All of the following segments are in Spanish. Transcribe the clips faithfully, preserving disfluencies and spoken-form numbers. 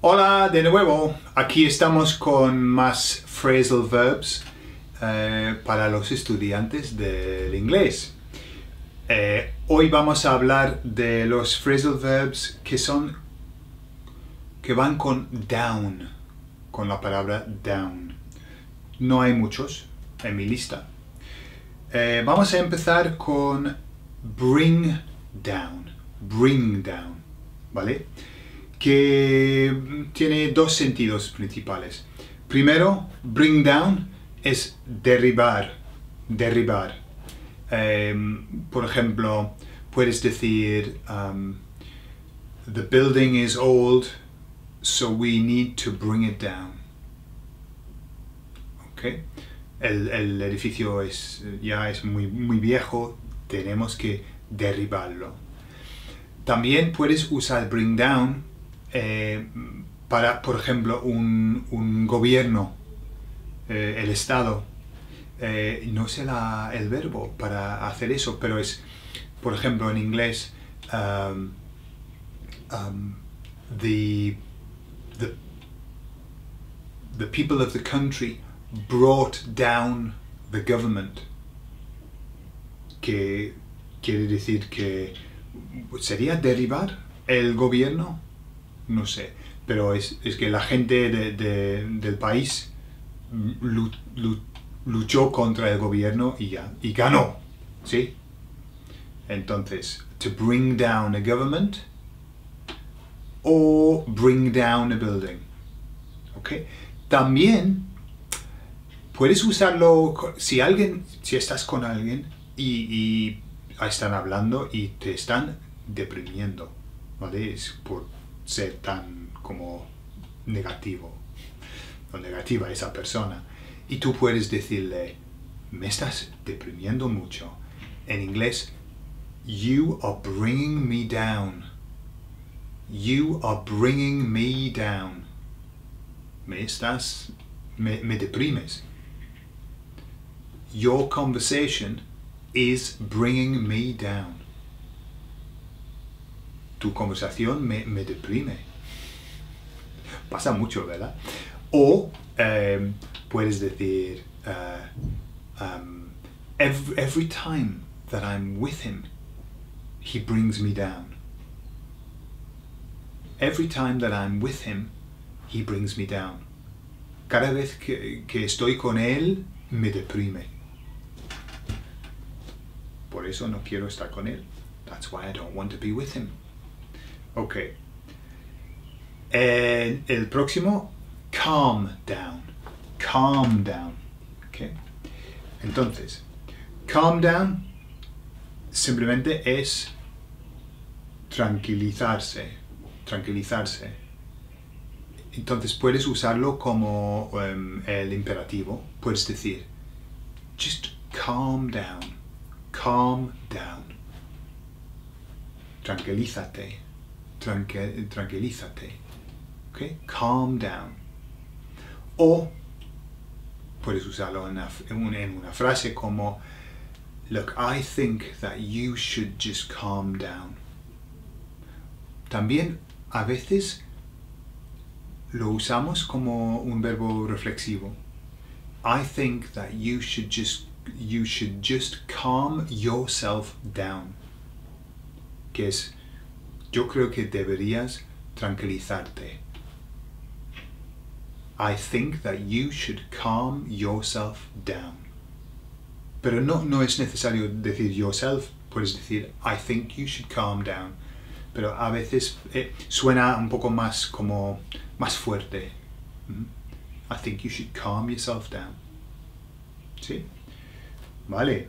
Hola de nuevo, aquí estamos con más phrasal verbs eh, para los estudiantes del inglés. Eh, hoy vamos a hablar de los phrasal verbs que son que van con down, con la palabra down. No hay muchos en mi lista. Eh, vamos a empezar con bring down, bring down, ¿vale? Que tiene dos sentidos principales. Primero, bring down es derribar, derribar. Um, por ejemplo, puedes decir, um, the building is old, so we need to bring it down. Okay. El, el edificio es, ya es muy, muy viejo, tenemos que derribarlo. También puedes usar bring down eh, para, por ejemplo, un, un gobierno, eh, el Estado. Eh, no sé la, el verbo para hacer eso, pero es, por ejemplo, en inglés, um, um, the, the, the people of the country brought down the government, que quiere decir que sería derribar el gobierno, no sé, pero es, es que la gente de, de, del país luchó contra el gobierno y ya, y ganó, ¿sí? Entonces, to bring down a government o bring down a building, ¿ok? También puedes usarlo si alguien, si estás con alguien y, y están hablando y te están deprimiendo, ¿vale? Es por ser tan como negativo o negativa esa persona. Y tú puedes decirle, me estás deprimiendo mucho. En inglés, you are bringing me down. You are bringing me down. Me estás, me, me deprimes. Your conversation is bringing me down. Tu conversación me, me deprime. Pasa mucho, ¿verdad? O um, puedes decir, uh, um, every, every time that I'm with him, he brings me down. Every time that I'm with him, he brings me down. Cada vez que, que estoy con él, me deprime. Por eso no quiero estar con él. That's why I don't want to be with him. Ok. El, el próximo, calm down. Calm down. Okay. Entonces, calm down simplemente es tranquilizarse. Tranquilizarse. Entonces puedes usarlo como um, el imperativo. Puedes decir, just calm down. Calm down. Tranquilízate. Tranqu tranquilízate. Okay? Calm down. O puedes usarlo en una, en una frase como, look, I think that you should just calm down. También a veces lo usamos como un verbo reflexivo. I think that you should just you should just calm yourself down. Que es, yo creo que deberías tranquilizarte. I think that you should calm yourself down. Pero no, no es necesario decir yourself, puedes decir I think you should calm down. Pero a veces eh, suena un poco más como, más fuerte. Mm-hmm. I think you should calm yourself down. ¿Sí? Vale.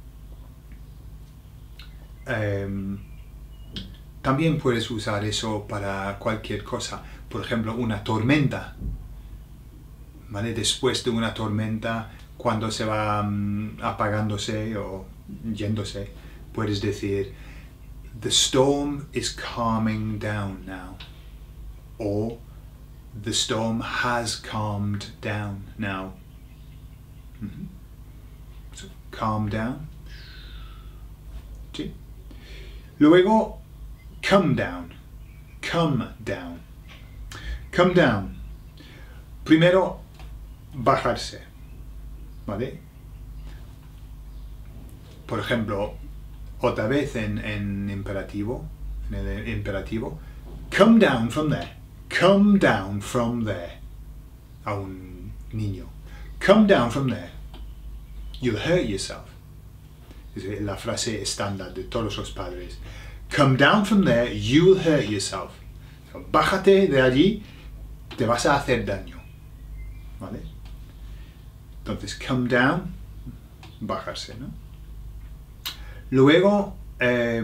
Um, también puedes usar eso para cualquier cosa. Por ejemplo, una tormenta. ¿Vale? Después de una tormenta, cuando se va um, apagándose o yéndose, puedes decir, the storm is calming down now. Or, the storm has calmed down now. Mm-hmm. So, calm down. ¿Sí? Luego, come down. Come down. Come down. Primero, bajarse. ¿Vale? Por ejemplo, otra vez en, en imperativo, en el imperativo, come down from there. Come down from there. A un niño. Come down from there. You'll hurt yourself. Es la frase estándar de todos los padres. Come down from there, you'll hurt yourself. Bájate de allí, te vas a hacer daño. ¿Vale? Entonces, come down, bajarse, ¿no? Luego, eh,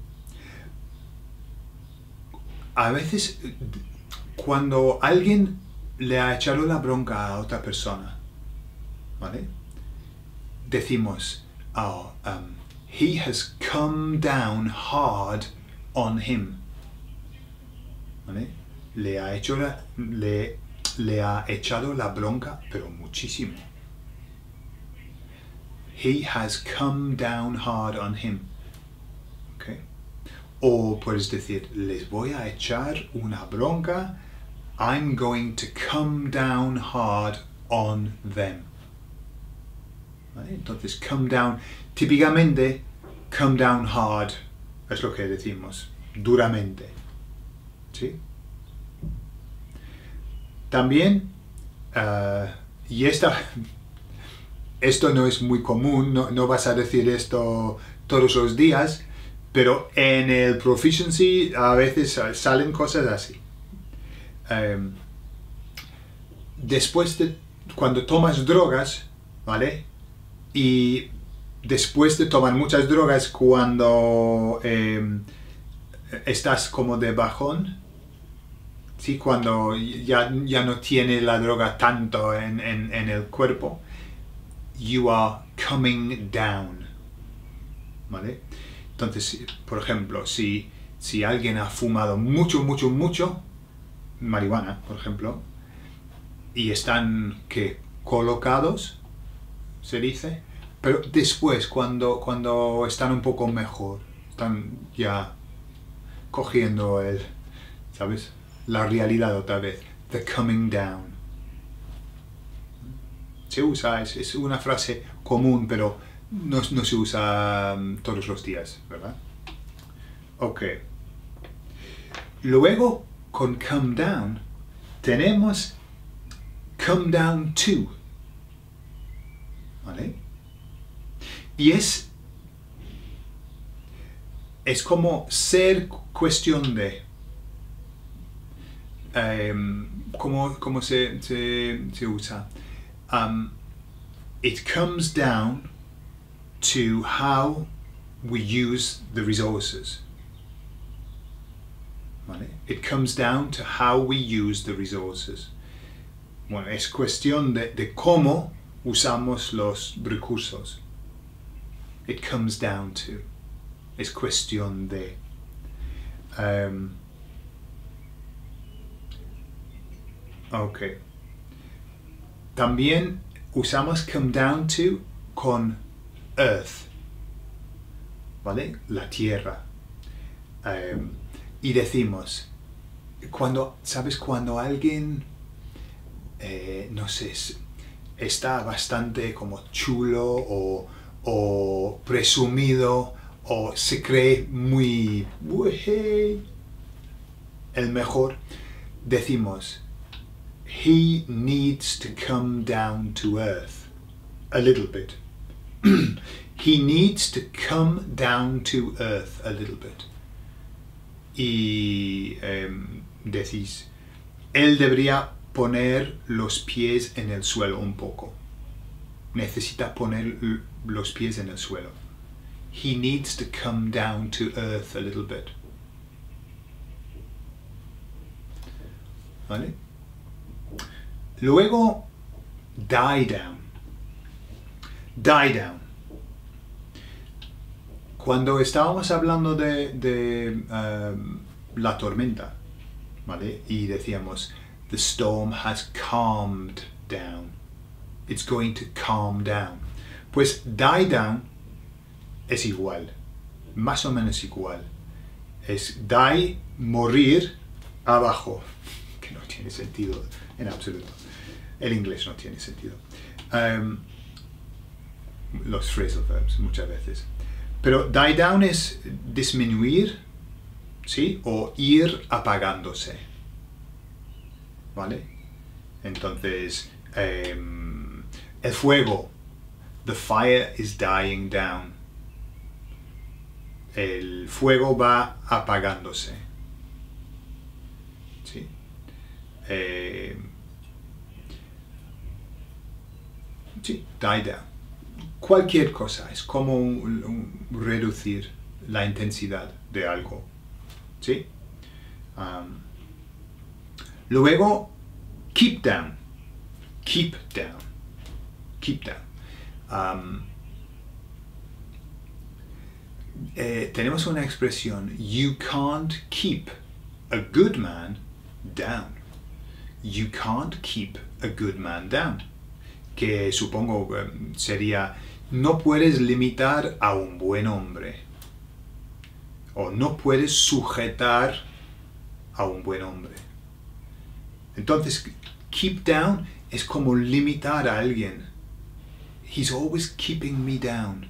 a veces, cuando alguien le ha echado la bronca a otra persona, ¿vale? Decimos, oh, um, he has come down hard on him. ¿Vale? Le ha hecho la, le, le ha echado la bronca, pero muchísimo. He has come down hard on him. Okay. O puedes decir, les voy a echar una bronca. I'm going to come down hard on them. ¿Vale? Entonces, come down, típicamente, come down hard es lo que decimos, duramente. ¿Sí? También, uh, y esta, esto no es muy común, no, no vas a decir esto todos los días, pero en el proficiency a veces salen cosas así. Um, después de, cuando tomas drogas, ¿vale? Y después de tomar muchas drogas, cuando eh, estás como de bajón, ¿sí? Cuando ya, ya no tiene la droga tanto en, en, en el cuerpo, you are coming down, ¿vale? Entonces, por ejemplo, si, si alguien ha fumado mucho, mucho, mucho marihuana, por ejemplo, y están que colocados, se dice, pero después cuando, cuando están un poco mejor, están ya cogiendo el, ¿sabes? La realidad otra vez, the coming down. Se usa, es, es una frase común, pero no, no se usa um, todos los días, ¿verdad? Ok. Luego, con come down, tenemos come down to. ¿Vale? Y es, es como ser cuestión de, um, ¿cómo, cómo se, se, se usa? Um, it comes down to how we use the resources. ¿Vale? It comes down to how we use the resources. Bueno, es cuestión de, de cómo usamos los recursos. It comes down to. Es cuestión de. Um, ok. También usamos come down to con earth. ¿Vale? La tierra. Um, y decimos, cuando, ¿sabes? Cuando alguien, eh, no sé, está bastante como chulo o, o presumido o se cree muy hey, el mejor, decimos he needs to come down to earth a little bit. He needs to come down to earth a little bit. Y eh, decís, él debería poner los pies en el suelo un poco. Necesita poner los pies en el suelo. He needs to come down to earth a little bit. ¿Vale? Luego, die down. Die down. Cuando estábamos hablando de, de um, la tormenta, ¿vale? Y decíamos, the storm has calmed down. It's going to calm down. Pues die down es igual, más o menos igual. Es die, morir, abajo. no tiene sentido en absoluto. El inglés no tiene sentido. Um, los phrasal verbs muchas veces. Pero die down es disminuir, ¿sí? O ir apagándose. ¿Vale? Entonces, um, el fuego. The fire is dying down. El fuego va apagándose. ¿Sí? Eh, sí, die down. Cualquier cosa, es como un, un reducir la intensidad de algo. ¿Sí? Um, luego, keep down. Keep down. Keep down. Um, eh, tenemos una expresión, you can't keep a good man down. You can't keep a good man down. Que supongo um, sería, no puedes limitar a un buen hombre. O no puedes sujetar a un buen hombre. Entonces, keep down es como limitar a alguien. He's always keeping me down.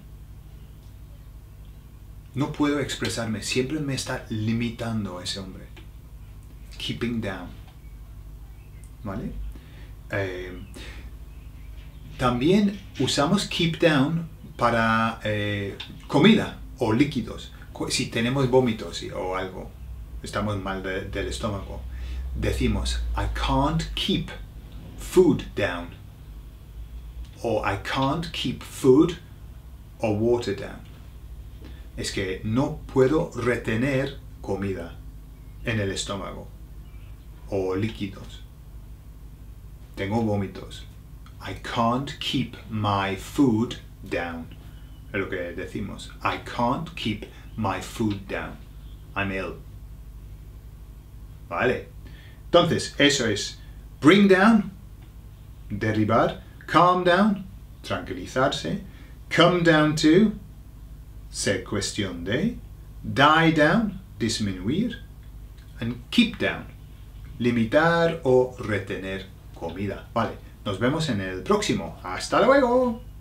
No puedo expresarme, siempre me está limitando ese hombre. Keeping down. ¿Vale? Eh, también usamos keep down para eh, comida o líquidos. Si tenemos vómitos o algo, estamos mal de, del estómago, decimos I can't keep food down. O I can't keep food or water down. Es que no puedo retener comida en el estómago o líquidos. Tengo vómitos. I can't keep my food down. Es lo que decimos. I can't keep my food down. I'm ill. Vale. Entonces, eso es bring down, derribar. Calm down, tranquilizarse. Come down to, ser cuestión de. Die down, disminuir. And keep down, limitar o retener comida. Vale, nos vemos en el próximo. ¡Hasta luego!